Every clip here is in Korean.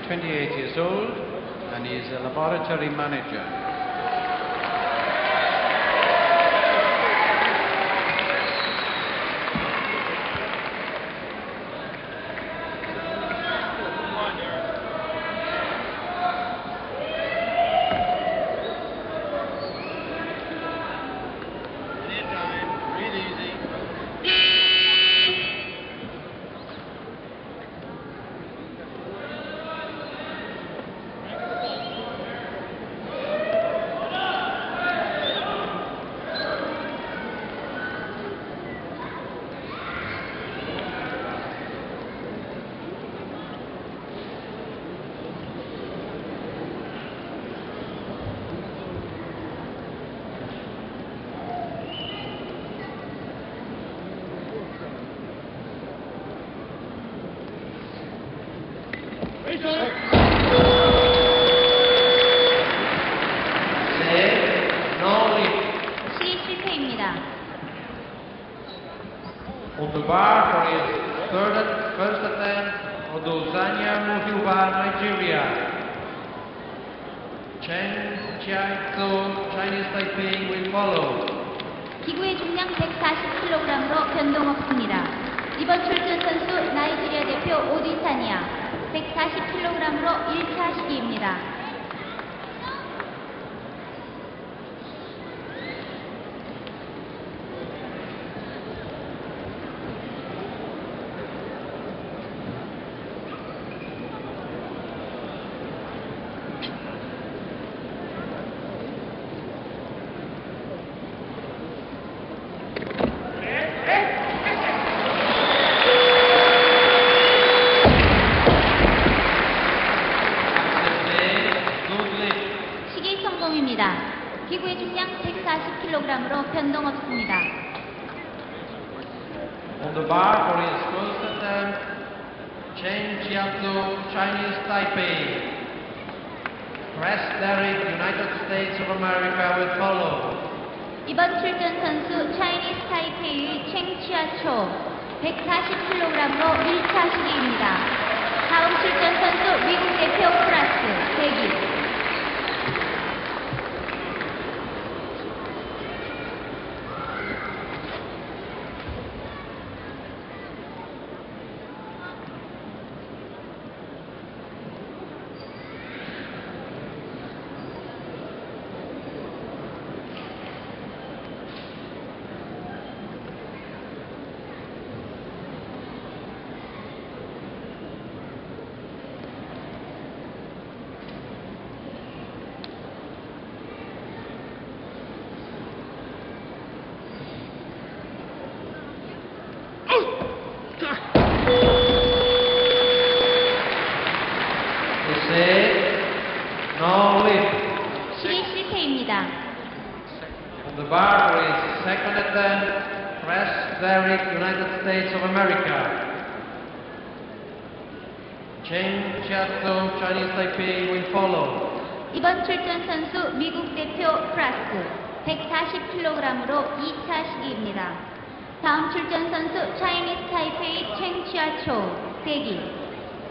28 years old and he is a laboratory manager. 시기 실패입니다. On the bar for his first attempt, Odozanya Muhiwa, Nigeria. Chen Chiaito, Chinese Taipei will follow. 기구의 중량 140kg으로 변동 없습니다. 이번 출전 선수 나이지리아 대표 오디사니아 140kg으로 1차 시기입니다. 시기 성공입니다. 기구의 중량 140kg으로 변동 없습니다. On the bar for his first attempt, Chen Chiaito, Chinese Taipei. Press Derrick, United States of America will follow. 이번 출전 선수 차이니스 타이페이의 챙치아초 140kg으로 1차 시기입니다. 다음 출전 선수 미국 대표 프라스 대기. No lift. 시기 실패입니다. On the bar for his second attempt, Press Derrick, United States of America. Chen Chiaito, Chinese Taipei will follow. 이번 출전 선수 미국 대표 프라스 140kg으로 2차 시기입니다. 다음 출전 선수 차이니스 타이페이 챙치아초 대기.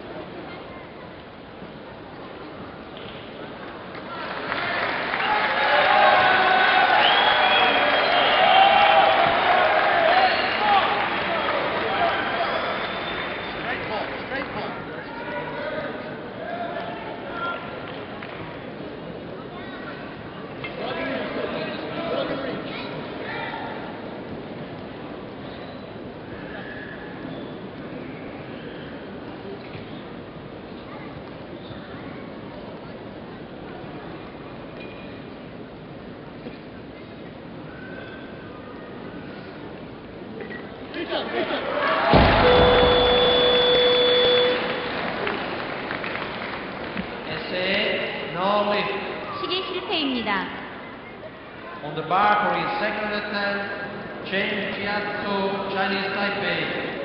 No lift. 시기 실패입니다. On the bar for his second attempt, Chen Chiaito, Chinese Taipei.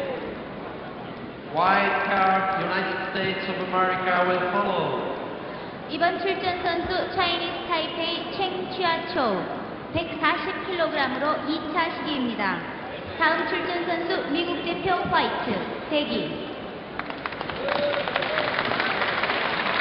White card, United States of America will follow. 이번 출전 선수 차이니스 타이페이 챙치아초 140kg으로 2차 시기입니다. 다음 출전 선수 미국 대표 화이트 대기.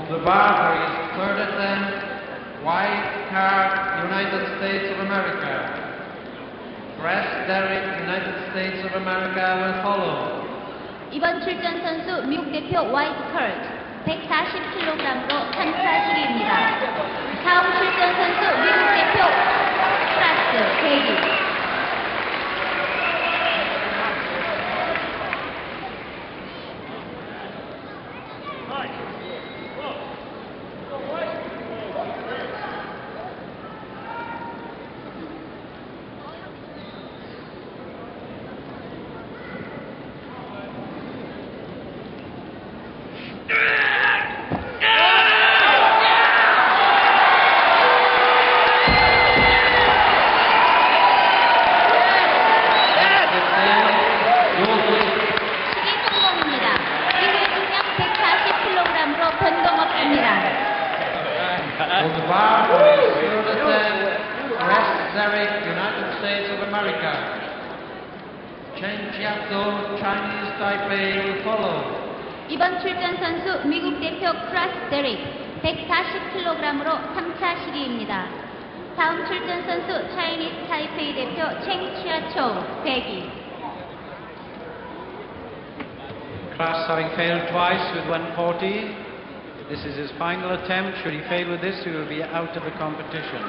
On the bar for his third attempt, White Card, United States of America. Press Derrick, United States of America will follow. 이번 출전 선수 미국 대표 와이트 컬트 140kg으로 3차 시기입니다. 다음 출전 선수 미국 대표 프라스 대기. On the bar for his third attempt, Press Derrick, United States of America. Chen Jiatou, Chinese Taipei will follow. 이번 출전 선수 미국 대표 크라스 데릭 140kg으로 3차 시기입니다. 다음 출전 선수 차이니스 타이페이 대표 첸 치아초 대기. Class having failed twice with 140. This is his final attempt. Should he fail with this, he will be out of the competition.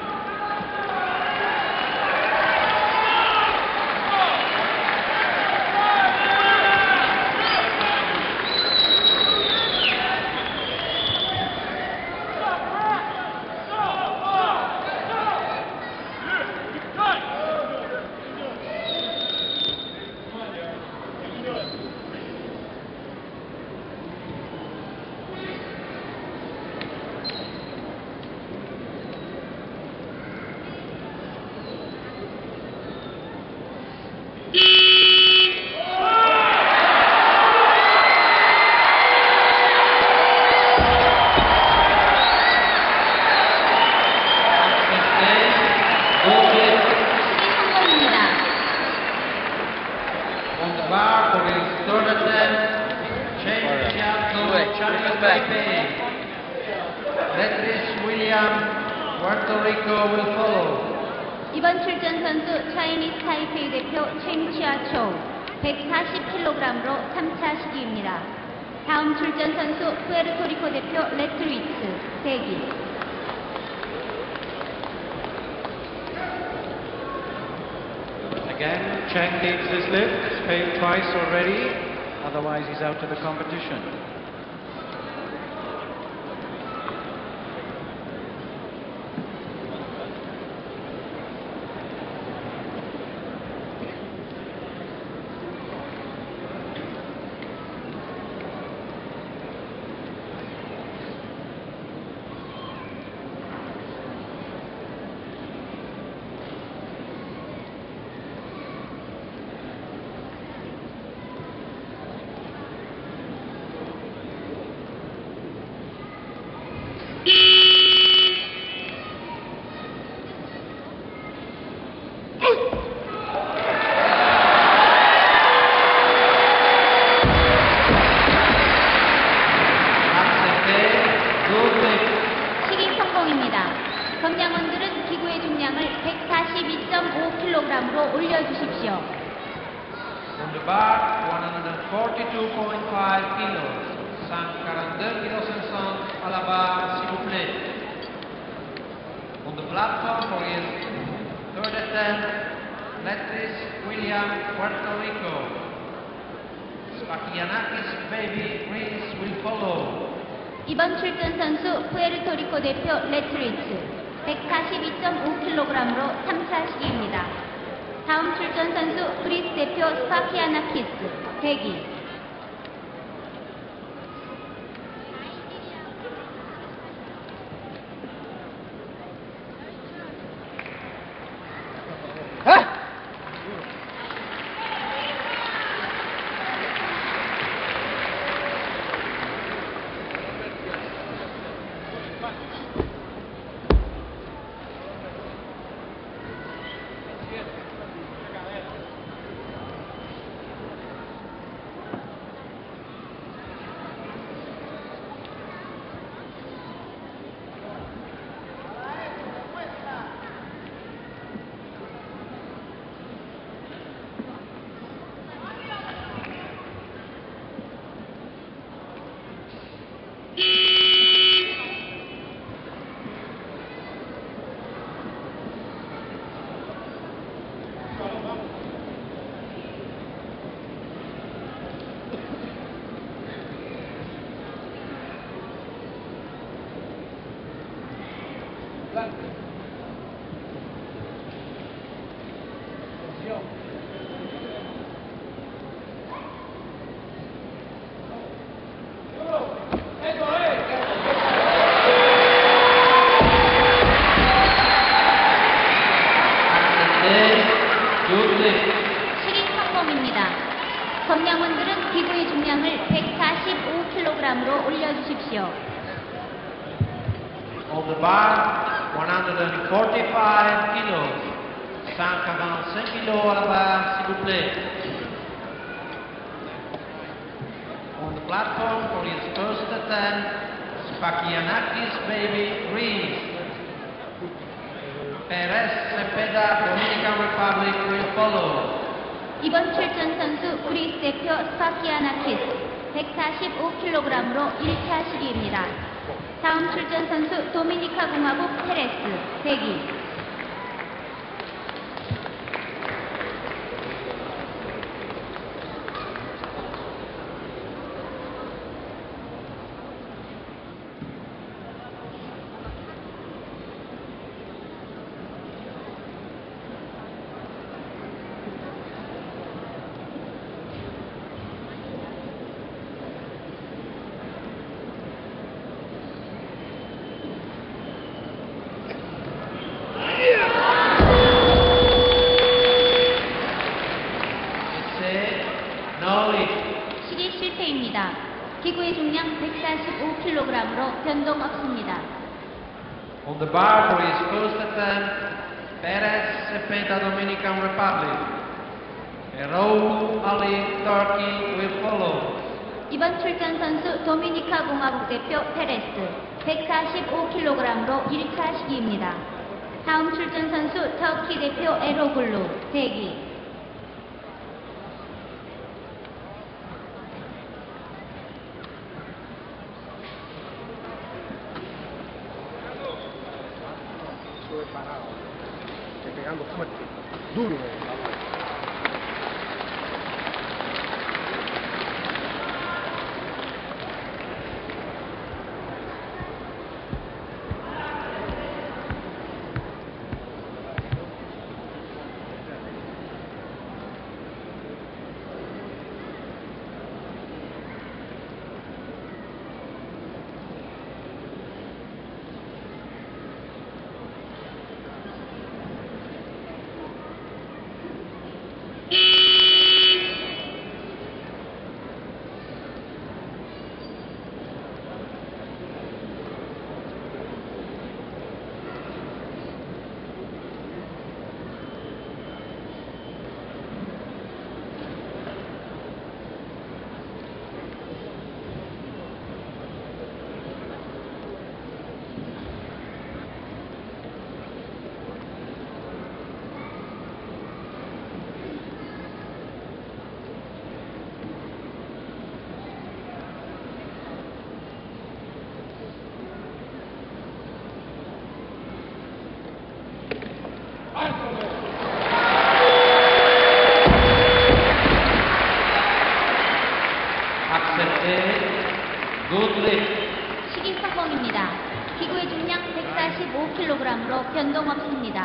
On the bar for his third attempt, Chen Jiatou, Chinese Taipei. Letris William, Puerto Rico will follow. 이번 출전 선수 차이니스 타이페이 대표 첸 치아초 140kg으로 3차 시기입니다. 다음 출전 선수 푸에르토리코 대표 레트리츠 대기. Again, Cheng needs this lift. He's failed twice already. Otherwise, he's out of the competition. 시기 성공입니다. 검량원들은 기구의 중량을 142.5kg으로 올려주십시오. On the bar, 142.5 kilos. 142 kilos and son à la barre, s'il vous plaît. On the platform for his third attempt, Letris William, Puerto Rico. Spakianakis Baby, Greece will follow. 이번 출전 선수 푸에르토리코 대표 레트리츠 142.5kg으로 3차 시기입니다. 다음 출전 선수 그리스 대표 스파키아나키스 대기. Good lift. 실익 성공입니다. 검량원들은 기구의 중량을 145kg으로 올려주십시오. On the bar, 145 kilos. 145 kilos à la barre, s'il vous plaît. On the platform for his first attempt, Spakianakis baby Greece. Perez Cepeda, Dominican Republic will follow. 이번 출전 선수 그리스 대표 스파키아나키스 145kg으로 1차 시기입니다. 다음 출전 선수 도미니카 공화국 페레스 대기. No lift. 시기 실패입니다. 기구의 중량 145kg으로 변동 없습니다. On the bar for his first attempt, Perez Cepeda, Dominican Republic. Erol Ali, Turkey will follow. 이번 출전 선수 도미니카 공화국 대표 페레스 145kg으로 1차 시기입니다. 다음 출전 선수 터키 대표 에로글루 대기. Estoy pegando fuerte, duro. Good lift. 시기 성공입니다. 기구의 중량 145kg으로 변동 없습니다.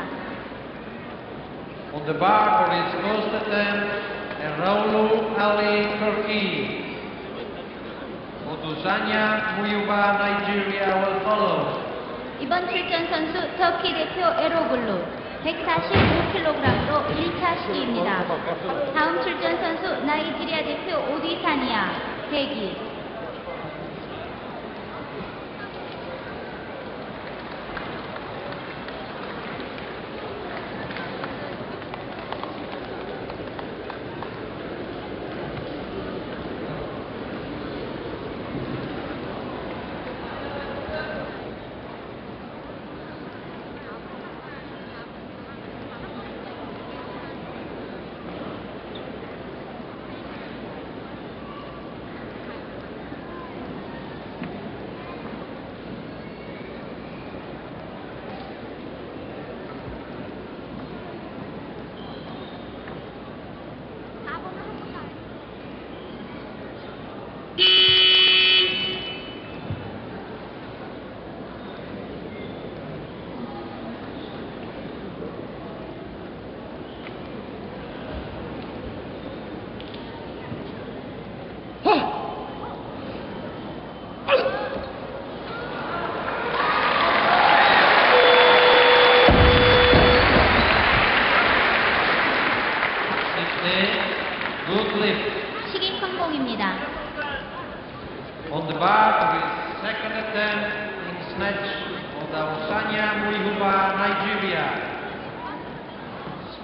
On the bar for his first attempt, Erol Ali, Turkey. Odusanya Muyuba, Nigeria will follow. 이번 출전 선수 터키 대표 에로글루 145kg으로 1차 시기입니다. 다음 출전 선수 나이지리아 대표 오디사니아 대기.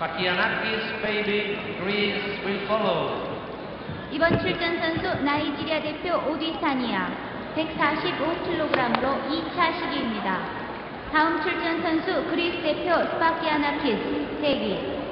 Sfakianakis baby Greece will follow. 이번 출전 선수 나이지리아 대표 오디타니아 145kg으로 2차 시기입니다. 다음 출전 선수 그리스 대표 스파키아나키스 대기.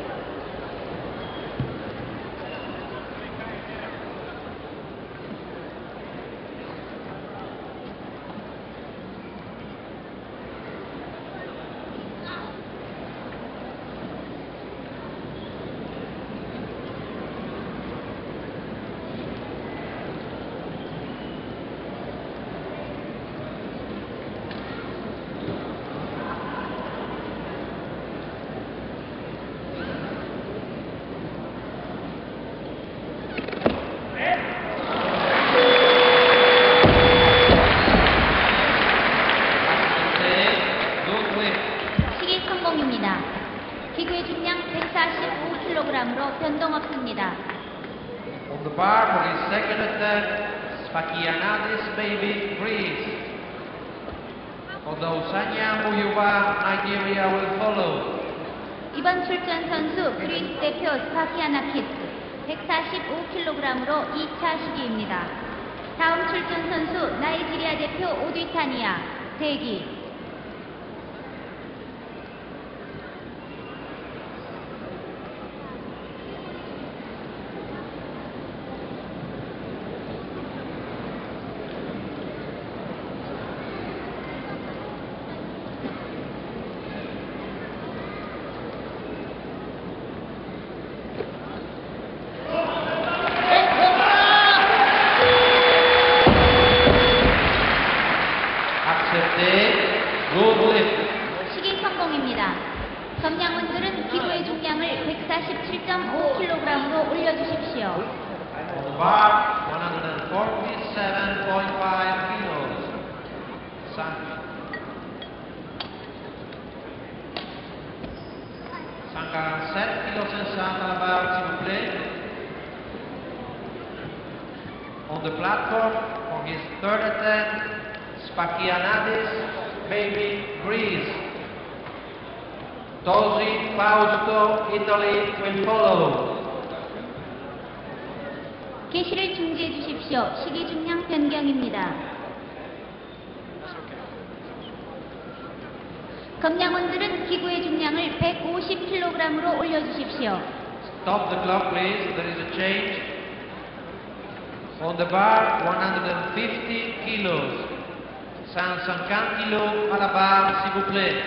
시기 성공입니다. 기구의 중량 145kg으로 변동 없습니다. On the bar for his second attempt, Sfakianakis baby Greece. Although Sanya Muyuba, Nigeria will follow. 이번 출전 선수 그리스 대표 스파키아나키스 145kg으로 2차 시기입니다. 다음 출전 선수 나이지리아 대표 오디타니아 대기. 시기 성공입니다. 점량원들은 기구의 중량을 147.5kg으로 올려주십시오. On the bar, 147.5 kilos. Sankara 7 kilos and some à la barre, s'il vous plaît. On the platform for his third attempt, Sfakianakis, baby Greece. Tosi Fausto, Italy will follow. 개시를 중지해 주십시오. 시기 중량 변경입니다. 검량원들은 기구의 중량을 150kg으로 올려주십시오. Stop the clock, please. There is a change. On the bar, 150 kilos. 150 kilos à la barre, s'il vous plaît.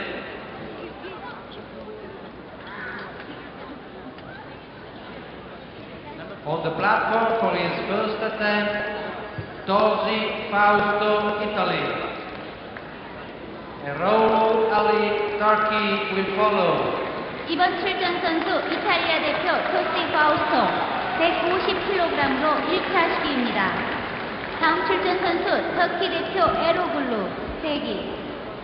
On the platform for his first attempt, Tosi Fausto, Italy. And Raul Ali, Turkey will follow. 이번 출전 선수 이탈리아 대표 토시 파우스토 150kg으로 1차 시기입니다. 다음 출전 선수 터키 대표 에로글루 대기.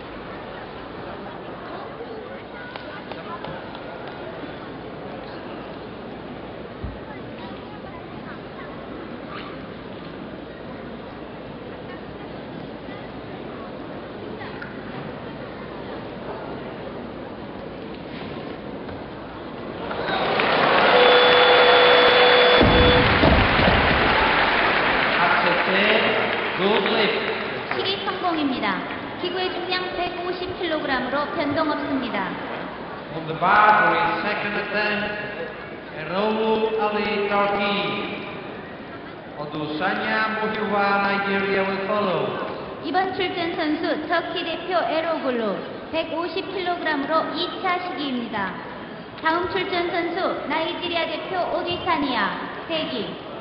시기 성공입니다. 기구의 중량 150kg으로 변동 없습니다. On the bar for his second attempt, Erolu Ali, Turkey. Odusanya Muhiwa, Nigeria will follow. 이번 출전 선수 터키 대표 에로글루 150kg으로 2차 시기입니다. 다음 출전 선수 나이지리아 대표 오디타니아 대기.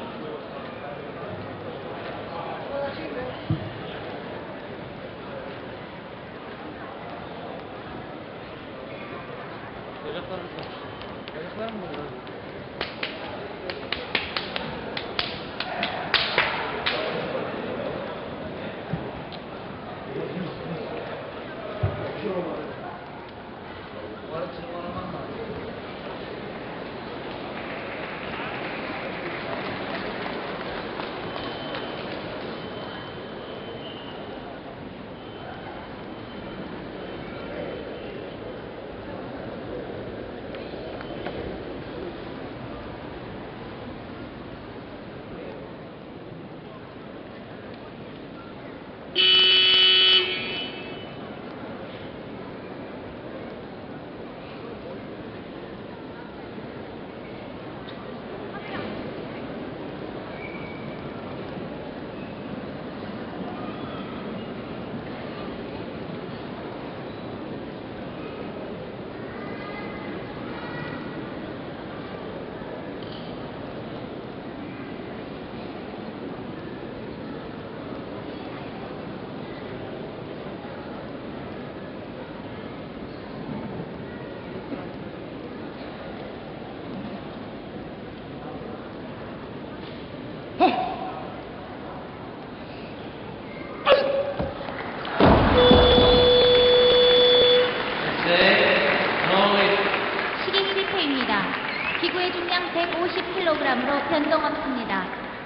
150kg로 변동 없습니다.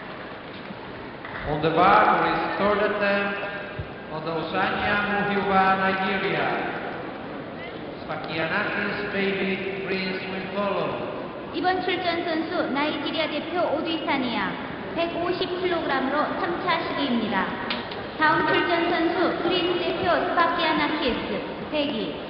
On the bar for his third attempt on the Osanya Muhiwa, Nigeria. Spakianakis Baby Prince will follow. 이번 출전 선수 나이지리아 대표 오디사니아 150kg로 3차 시기입니다. 다음 출전 선수 그리스 대표 스파키아나키스 102.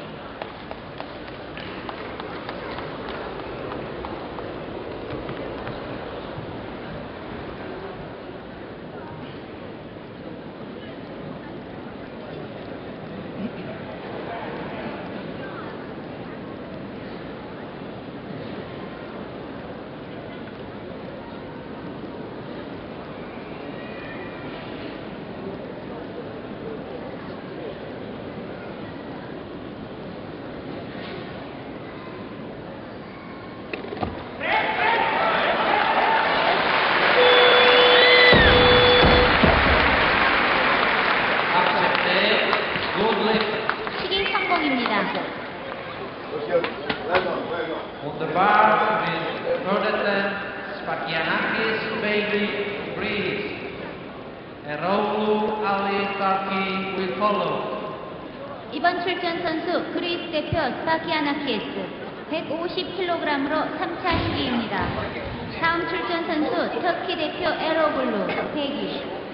시기 성공입니다. On the bar with third attempt, Spakianakis Baby Breeze. Eroğlu Ali Tarki will follow. 이번 출전 선수 그리스 대표 스파키아나키스 150kg로 3차 시기입니다. 다음 출전 선수 터키 대표 에로글루 102.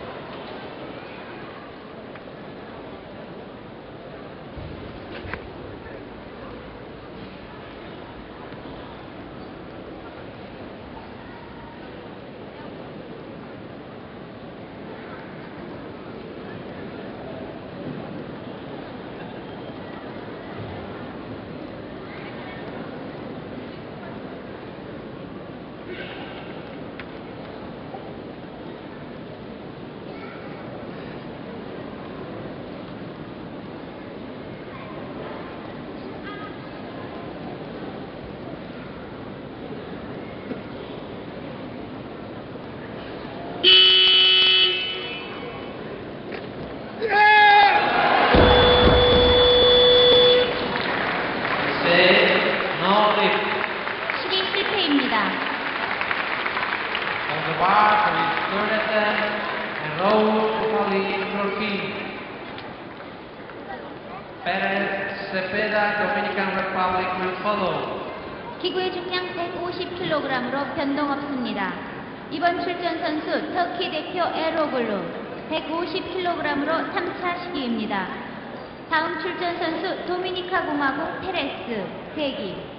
시기 실패입니다. On the bar for his third attempt, Eroğlu Ali Turki. Perez Cepeda, Dominican Republic will follow. 기구의 중량 150kg로 변동 없습니다. 이번 출전 선수 터키 대표 에로글루 150kg로 3차 시기입니다. 다음 출전 선수 도미니카 공화국 페레스 102.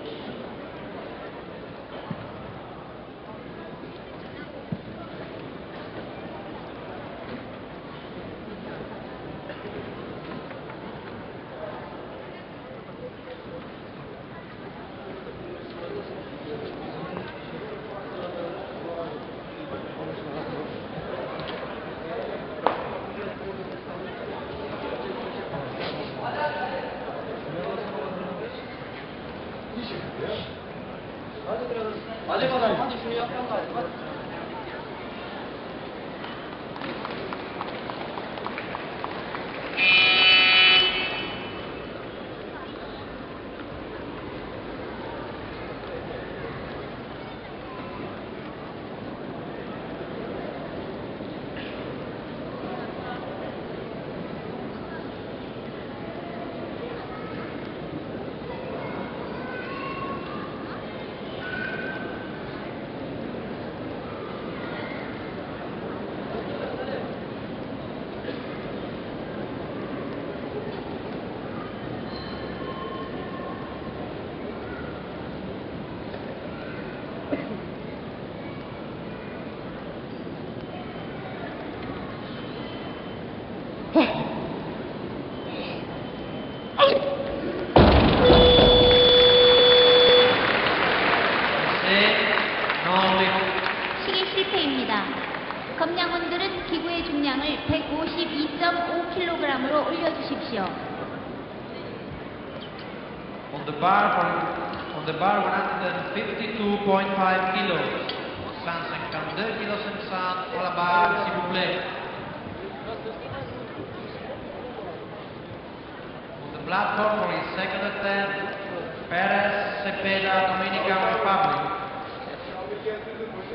시기 실패입니다. 검량원들은 기구의 중량을 152.5kg으로 올려주십시오. On the bar 152.5 kilos. 152 kilos 500 à la barre, s'il vous plaît. On the platform for his second attempt, Perez Cepeda, Dominican Republic.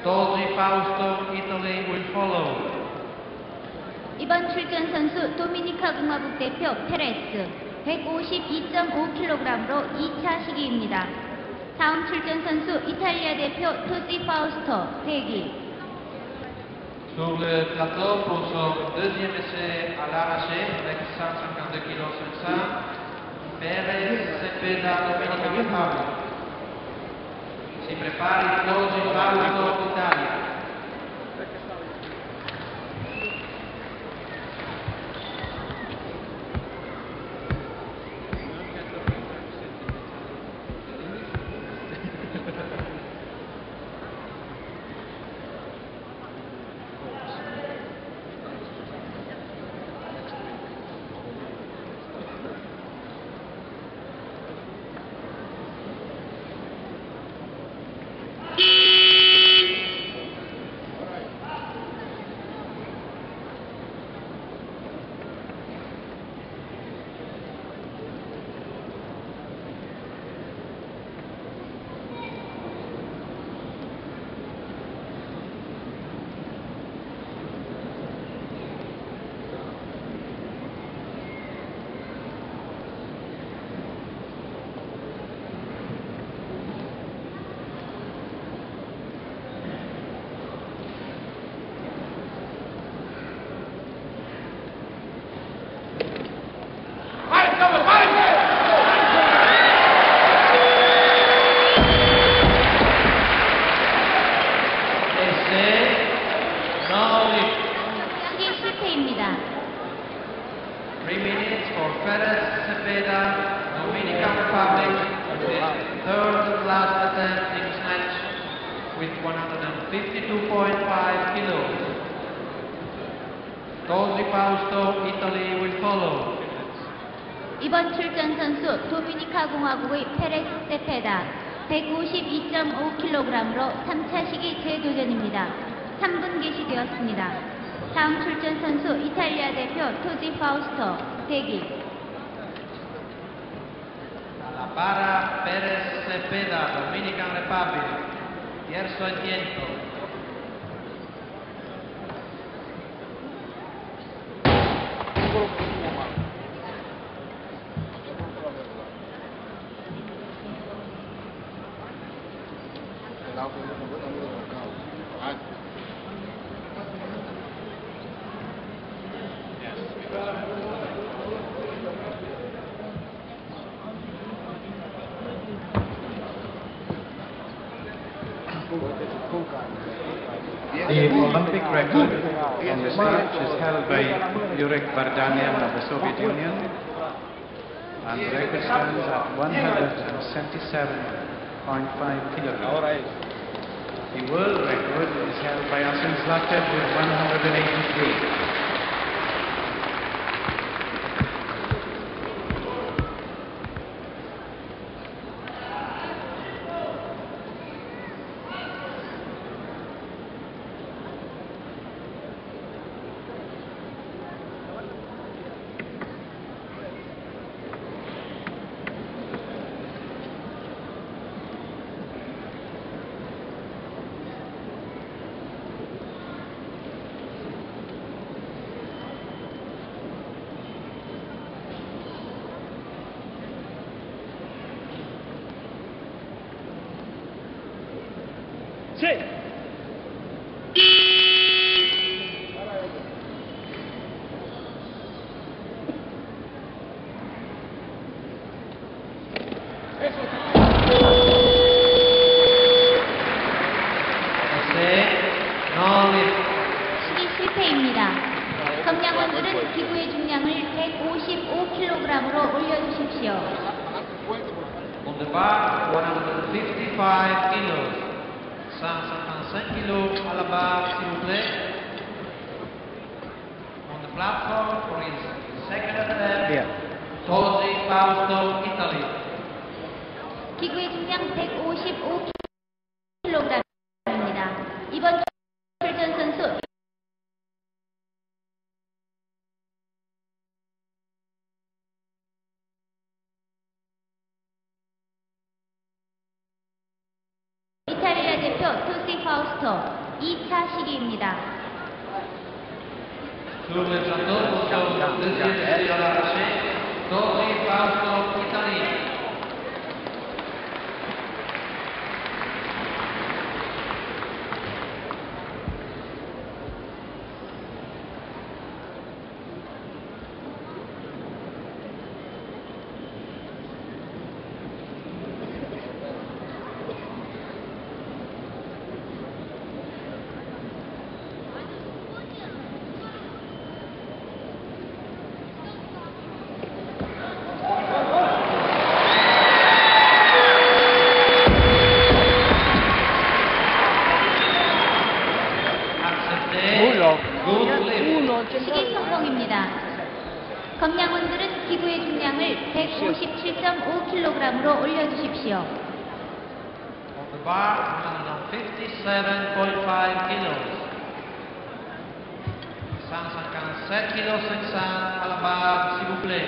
Tosi Fausto, Italy will follow. 이번 출전 선수 도미니카 공화국 대표 페레스 152.5kg으로 2차 시기입니다. 다음 출전 선수 이탈리아 대표 토지 파우스토 대기. Sur le plateau pour son deuxième essai à l'arraché avec 152 kg 500, Perez Cepeda, Dominica Republic. Si prepari Tosi Fausto, Italia. 시기 실패입니다. 3 minutes for Perez Cepeda, Dominican Republic, his third and last attempt in snatch with 152.5 kilos. Tosi Fausto, Italy will follow. 이번 출전 선수 도미니카 공화국의 페레스 세페다 152.5kg으로 3차 시기 재도전입니다. 3분 개시되었습니다. 다음 출전 선수 이탈리아 대표 토지 파우스토 대기. La para Perez Cepeda, Dominican Republic, terzo intento. The Olympic record on the stage is held by Yuriy Vardanyan of the Soviet Union, and the record stands at 177.5 kilograms. The world record is held by Asim Zlatev with 183. 시기 실패입니다. 검량원들은 기구의 중량을 155kg으로 올려주십시오. On the bar, 155 kilos. 155 kilos à la barre, s'il vous plaît. On the platform for his second attempt, Tosi Fausto, Italy. 기구의 중량 155kg입니다. 이번 출전 선수 이탈리아 대표 토시 파우스토 파우스토 2차 시기입니다. Sur le plateau, pour deuxième essai à l'arraché, Tosi Fausto, Italie. 시기 성공입니다. 검량원들은 기부의 중량을 157.5kg으로 올려주십시오. On the bar, 157.5 kilos. 157 kilos 500 à la barre, s'il vous plaît.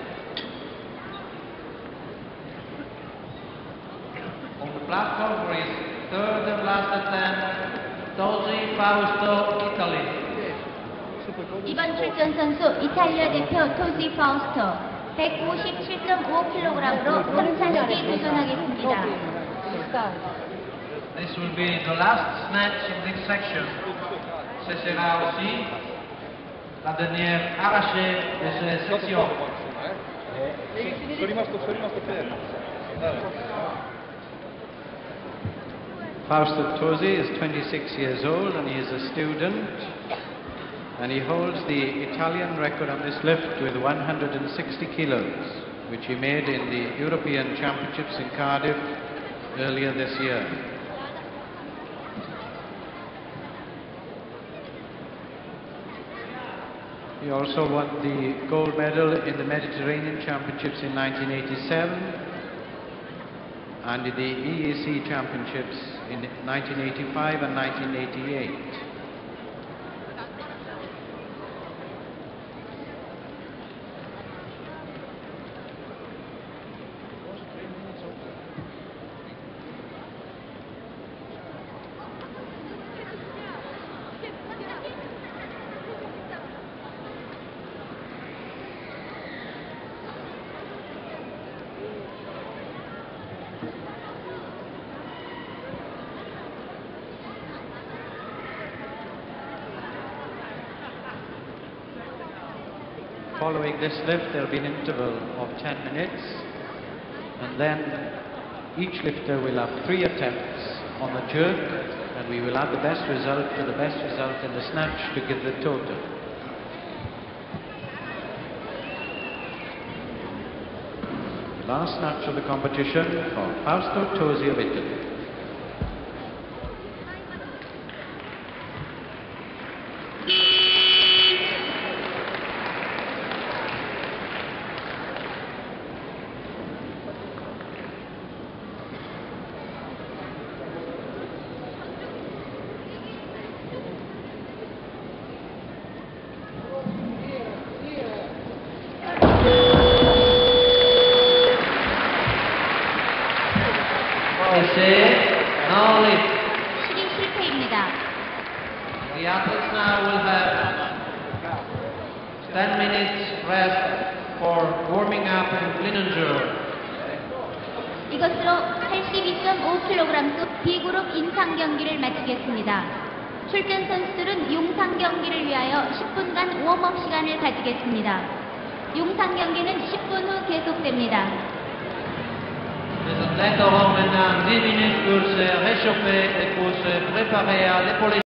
On the platform for his third and last attempt, Tosi Fausto, Italy. 이번 출전 선수 이탈리아 대표 토시 파우스토 157.5kg으로 3차 시기 도전하겠습니다. This will be the last snatch in this section. Ce sera aussi la dernière arrachée de cette section. Sono rimasto fermo. Fausto Tosi is 26 years old and he is a student, and he holds the Italian record on this lift with 160 kilos, which he made in the European Championships in Cardiff earlier this year. He also won the gold medal in the Mediterranean Championships in 1987 and the EAC Championships in 1985 and 1988. Following this lift, there will be an interval of 10 minutes, and then each lifter will have 3 attempts on the jerk, and we will add the best result to the best result in the snatch to give the total. Last snatch of the competition for Fausto Tosi of Italy. 시기 실패입니다. The athletes now will have 10 minutes rest for warming up and clean and jerk. 이것으로 82.5kg B그룹 인상 경기를 마치겠습니다. 출전 선수들은 용상 경기를 위하여 10분간 웜업 시간을 가지겠습니다. 용상 경기는 10분 후 계속됩니다. Les athlètes auront maintenant 10 minutes pour se réchauffer et pour se préparer à l'épaule.